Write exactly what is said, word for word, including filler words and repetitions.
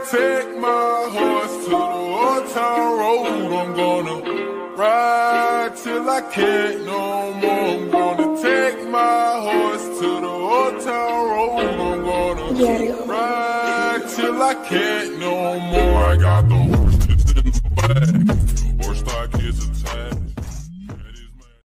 take my horse to the old town road. I'm gonna ride till I can't no more. I'm gonna take my horse to the old town road. I'm gonna ride till I can't no more. I got the horses in the back, horse stock is attached.